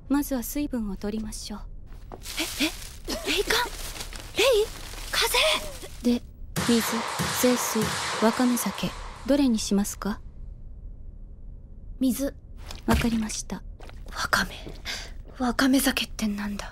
まずは水分を取りましょう。 レイカン、レイ、風で、水、清水、わかめ酒、どれにしますか？ 水。 わかりました。 わかめ酒ってなんだ？